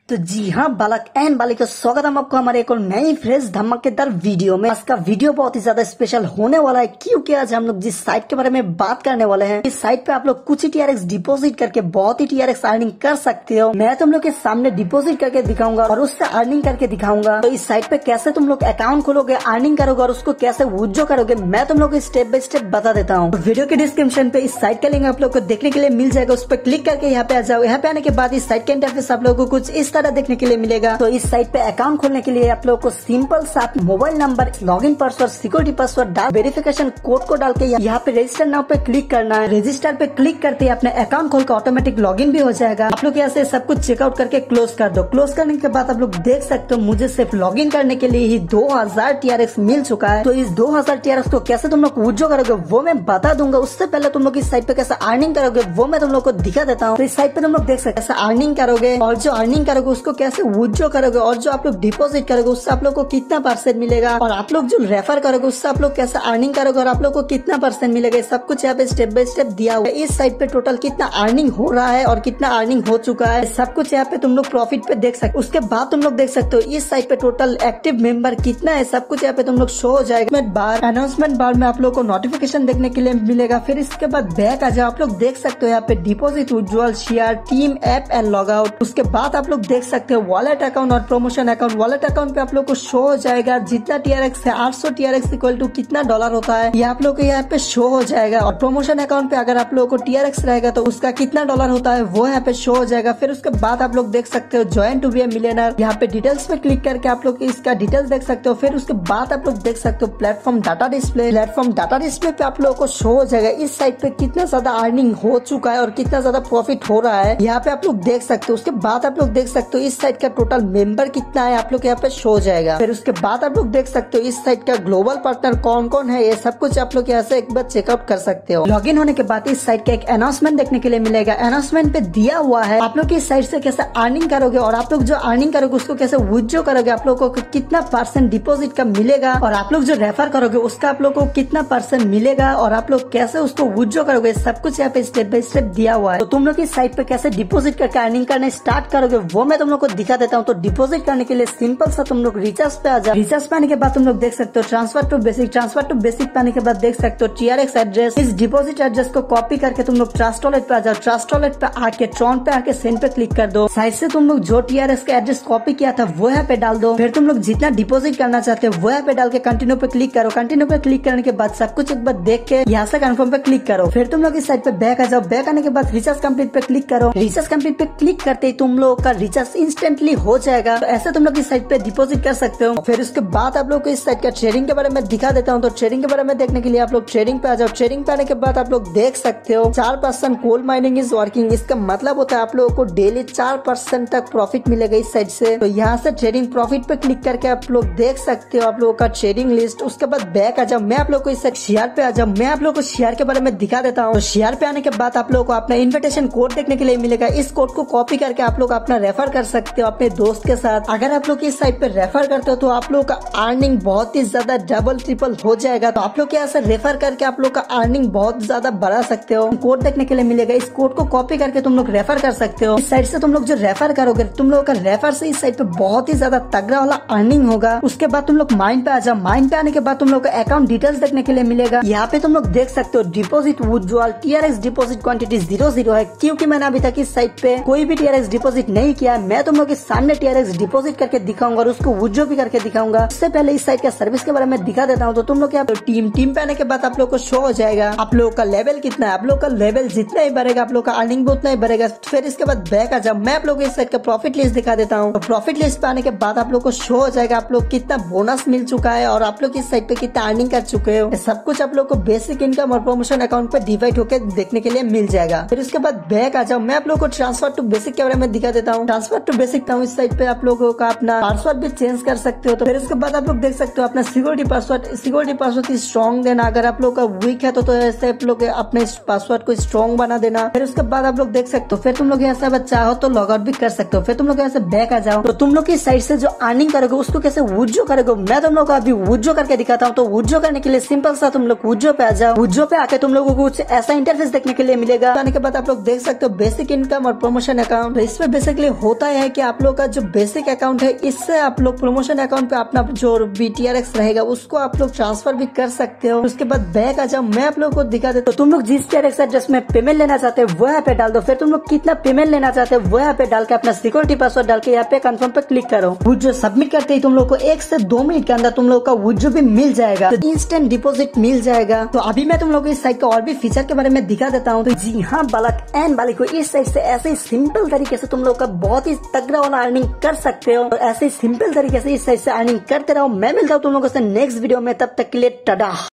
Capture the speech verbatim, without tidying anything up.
तो जी हाँ बालक एंड बालिका, स्वागत है आपको हमारे एक और नई फ्रेश धमाकेदार वीडियो में। आज का वीडियो बहुत ही ज्यादा स्पेशल होने वाला है क्योंकि आज हम लोग जिस साइट के बारे में बात करने वाले हैं, इस साइट पे आप लोग कुछ ही टीआरएक्स डिपॉजिट करके बहुत ही टीआरएक्स अर्निंग कर सकते हो। मैं तुम लोग के सामने डिपॉजिट करके दिखाऊंगा और उससे अर्निंग करके दिखाऊंगा। तो इस साइट पे कैसे तुम लोग अकाउंट खोलोगे, अर्निंग करोगे और उसको कैसे विथड्रॉ करोगे, मैं तुम लोग को स्टेप बाय स्टेप बता देता हूँ। वीडियो के डिस्क्रिप्शन पे इस साइट का लिंक आप लोग को देखने के लिए मिल जाएगा, उस पर क्लिक करके यहाँ पे आ जाओ। यहाँ पे आने के बाद इस साइट के इंटरफेस आप लोगों को कुछ इस तरह देखने के लिए मिलेगा। तो इस साइट पे अकाउंट खोलने के लिए आप लोगों को सिंपल सा mobile number, login password, security password डाल, वेरिफिकेशन कोड को डाल के यहाँ पे रजिस्टर नाउ पे क्लिक करना है। रजिस्टर पे क्लिक करते ही अपने अकाउंट खोल के ऑटोमेटिक लॉगिन भी हो जाएगा। आप लोग यहाँ से सब कुछ चेकआउट करके क्लोज कर दो। क्लोज करने के बाद आप लोग देख सकते हो मुझे सिर्फ लॉगिन करने के लिए ही दो हजार टीआरएक्स मिल चुका है। तो इस दो हजार टीआरएक्स को कैसे तुम लोग विथड्रॉ करोगे वो मैं बता दूंगा। उससे पहले तुम लोग इस साइट पे कैसे अर्निंग करोगे वो मैं तुम लोग को दिखा देता हूँ। तो इस साइट पे तुम लोग देख सकते कैसे अर्निंग करोगे और जो अर्निंग करोगे उसको कैसे विथड्रॉ करोगे और जो आप लोग डिपॉजिट करोगे उससे आप लोग को कितना परसेंट मिलेगा और आप लोग जो रेफर करोगे उससे आप लोग कैसे अर्निंग करोगे और आप लोग को कितना परसेंट मिलेगा, सब कुछ यहाँ पे स्टेप बाय स्टेप दिया हुआ है। इस साइट पे टोटल कितना अर्निंग हो रहा है और कितना अर्निंग हो चुका है सब कुछ यहाँ पे तुम लोग प्रॉफिट पे देख सकते हो। उसके बाद तुम लोग देख सकते हो इस साइट पे टोटल एक्टिव मेंबर कितना है, सब कुछ यहाँ पे तुम लोग शो हो जाएगा। बार अनाउंसमेंट बार में आप लोग को नोटिफिकेशन देखने के लिए मिलेगा। फिर इसके बाद बैक आ जाओ, आप लोग देख सकते हो यहाँ पे deposit, withdrawal, share, team, app and log out. उसके बाद आप लोग देख सकते हो वॉलेट अकाउंट और प्रमोशन अकाउंट। वॉलेट अकाउंट पे आप लोग को शो हो जाएगा जितना टीआरएक्स है, आठ सौ टीआरएक्स इक्वल टू कितना डॉलर होता है, ये आप लोग को यहाँ पे शो हो जाएगा। और प्रमोशन अकाउंट पे अगर आप लोगों को टीआरएक्स रहेगा तो उसका कितना डॉलर होता है वो यहाँ पे शो हो जाएगा। फिर उसके बाद आप लोग देख सकते हो join to be a millionaire, यहाँ पे डिटेल्स पे क्लिक करके आप लोग इसका डिटेल्स देख सकते हो। फिर उसके बाद आप लोग देख सकते हो platform data display. Platform data display पे आप लोगों को शो हो जाएगा इस साइट पे कितना ज्यादा अर्निंग हो चुका है और कितना ज्यादा प्रॉफिट हो रहा है, यहाँ पे आप लोग देख सकते हो। उसके बाद आप लोग देख सकते हो इस साइट का टोटल मेंबर कितना है, आप लोग यहाँ पे शो हो जाएगा। फिर उसके बाद आप लोग देख सकते हो इस साइट का ग्लोबल पार्टनर कौन कौन है, ये सब कुछ आप लोग यहाँ से एक बार चेकआउट कर सकते हो। लॉगिन होने के बाद इस साइट का एक अनाउंसमेंट देखने के लिए मिलेगा। अनाउंसमेंट पे दिया हुआ है आप लोग इस साइट से कैसे अर्निंग करोगे और आप लोग जो अर्निंग करोगे उसको कैसे विथड्रॉ करोगे, आप लोग को कितना परसेंट डिपॉजिट का मिलेगा और आप लोग जो रेफर करोगे उसका आप लोग को कितना परसेंट मिलेगा और आप लोग कैसे उसको विथड्रॉ करोगे, सब कुछ यहाँ पे स्टेप बाय स्टेप दिया हुआ है। तो तुम लोग इस साइट पे कैसे डिपॉजिट करके अर्निंग करने स्टार्ट करोगे वो मैं तुम लोग को दिखा देता हूँ। तो डिपॉजिट करने के लिए सिंपल सा तुम लोग रिचार्ज पे आ जाओ। रिचार्ज पाने के बाद तुम लोग देख सकते हो transfer to basic. Transfer to basic पाने के बाद देख सकते हो टीआरएक्स एड्रेस। इस डिपॉजिट एड्रेस को कॉपी करके तुम लोग ट्रस्ट वॉलेट पे आ जाओ। ट्रस्ट वॉलेट पे आके ट्रॉन पे आके सेंड पे क्लिक कर दो। साइड से तुम लोग जो टीआरएक्स का एड्रेस कॉपी किया था वो यहाँ पे डाल दो। फिर तुम लोग जितना डिपॉजिट करना चाहते हो वो यहाँ पे डाल के कंटिन्यू पे क्लिक करो। कंटिन्यू पे क्लिक करने के बाद सब कुछ एक बार देख के यहाँ से कंफर्म पे क्लिक करो। फिर तुम लोग इस साइड पे बैक आ जाओ। बैक आने के बाद रिचार्ज कंप्लीट पे क्लिक करो। रिचार्ज कंप्लीट पे क्लिक करते ही तुम लोग का रिचार्ज इंस्टेंटली हो जाएगा। तो ऐसे तुम लोग इस साइट पे डिपॉजिट कर सकते हो। फिर उसके बाद आप लोग को इस साइट का ट्रेडिंग के बारे में दिखा देता हूँ। तो ट्रेडिंग के बारे में देखने के लिए आप लोग ट्रेडिंग पे आ जाओ। ट्रेडिंग पे आने के बाद आप लोग देख सकते हो चार percent coal mining is working. इसका मतलब होता है आप लोगों को डेली चार परसेंट तक प्रॉफिट मिलेगा इस साइट से। तो यहाँ से ट्रेडिंग प्रॉफिट पे क्लिक करके आप लोग देख सकते हो आप लोगों का ट्रेडिंग लिस्ट। उसके बाद बैक आ जाओ। मैं आप लोग को इस साइट शेयर पे आ जाओ। मैं आप लोग को शेयर के बारे में दिखा देता हूँ। शेयर पे आने के बाद आप लोगों को अपना इन्विटेशन कोड देखने के लिए मिलेगा। इस कोड को कॉपी करके आप लोग अपना रेफर कर सकते हो अपने दोस्त के साथ। अगर आप लोग इस साइट पे रेफर करते हो तो आप लोग का अर्निंग बहुत ही ज्यादा डबल ट्रिपल हो जाएगा। तो आप लोग यहाँ से रेफर करके आप लोग का अर्निंग बहुत ज्यादा बढ़ा सकते हो। कोड देखने के लिए मिलेगा। इस कोड को कॉपी करके तुम लोग रेफर कर सकते हो। इस साइट से तुम लोग जो रेफर करोगे तुम लोगों का रेफर से इस साइट पे बहुत ही ज्यादा तगड़ा वाला अर्निंग होगा। उसके बाद तुम लोग माइंड पे आ जाओ। माइंड पे आने के बाद तुम लोग का अकाउंट डिटेल्स देखने के लिए मिलेगा। यहाँ पे तुम लोग देख सकते हो deposit, withdrawal, TRX deposit quantity zero zero है क्योंकि मैंने अभी तक इस साइट पे कोई भी टीआरएक्स डिपॉजिट नहीं किया। मैं तुम लोग के सामने टीआरएक्स डिपॉजिट करके दिखाऊंगा और उसको विथड्रॉ भी करके दिखाऊंगा। इससे पहले इस साइट का सर्विस के बारे में दिखा देता हूँ। तो तुम लोग क्या टीम टीम पे आने के बाद आप लोग को शो हो जाएगा आप लोग का लेवल कितना है। आप लोग का लेवल जितना ही बढ़ेगा आप लोग का अर्निंग भी उतना ही बढ़ेगा। फिर इसके बाद बैक आ जाओ। मैं आप लोग को इस साइट का प्रॉफिट लिस्ट दिखा देता हूँ। प्रॉफिट लिस्ट पे आने के बाद आप लोग को शो हो जाएगा आप लोग कितना बोनस मिल चुका है और आप लोग इस साइट पे कितना अर्निंग कर चुके हो। सब कुछ आप लोग को बेसिक इनकम और प्रमोशन अकाउंट पे डिवाइड होकर देखने के लिए मिल जाएगा। फिर उसके बाद बैक आ जाओ। मैं आप लोग को ट्रांसफर टू बेसिक के बारे में दिखा देता हूँ। ट्रांसफर टू बेसिक था इस साइट पे आप लोगों का अपना पासवर्ड भी चेंज कर सकते हो। तो फिर उसके बाद आप लोग देख सकते हो अपना security password. Security password strong देना, अगर आप लोग का वीक है तो, तो ऐसे आप लोग अपने पासवर्ड को स्ट्रॉन्ग बना देना। फिर उसके बाद आप लोग देख सकते हो फिर तुम लोग यहाँ से चाहो तो लॉग आउट भी कर सकते हो। फिर तुम लोग यहाँ से बैक आ जाओ। तो तुम लोग की साइट से जो अर्निंग करोगे उसको कैसे विथड्रॉ करोगे मैं तुम लोग को अभी विथड्रॉ करके दिखाता हूँ। तो विथड्रॉ करने के लिए सिंपल सा तुम लोग विथड्रॉ पे आ जाओ। विथड्रॉ पे आके तुम लोगों को कुछ ऐसा इंटरफेस देखने के लिए मिलेगा। आने के बाद आप लोग देख सकते हो बेसिक इनकम और प्रमोशन अकाउंट। तो इसमें बेसिकली हो होता है कि आप लोग का जो बेसिक अकाउंट है इससे आप लोग प्रमोशन अकाउंट पे अपना जो बीटीआरएक्स रहेगा उसको आप लोग ट्रांसफर भी कर सकते हो। उसके बाद बैक आ जाओ, मैं आप लोग को दिखा देता हूँ। तुम लोग जिस टीआरएक्स एड्रेस में पेमेंट लेना चाहते हो वो यहाँ पे डाल दो, फिर तुम लोग कितना पेमेंट लेना चाहते हो वो यहाँ पे डाल के अपना सिक्योरिटी पासवर्ड डाल के यहाँ पे कंफर्म पे क्लिक करो। विड्रॉ सबमिट करते ही तुम लोग को एक से दो मिनट के अंदर तुम लोग का विड्रॉ भी मिल जाएगा, तो इंस्टेंट डिपॉजिट मिल जाएगा। तो अभी मैं तुम लोग को इस साइट का और भी फीचर के बारे में दिखा देता हूँ। तो जी हाँ बालक एंड बालिक को इस साइट से ऐसे ही सिंपल तरीके से तुम लोग का बहुत ही तगड़ा वाला अर्निंग कर सकते हो। तो ऐसे ही सिंपल तरीके से इस साइट से अर्निंग करते रहो। मैं मिलता हूँ तुम लोगों से नेक्स्ट वीडियो में, तब तक के लिए टाटा।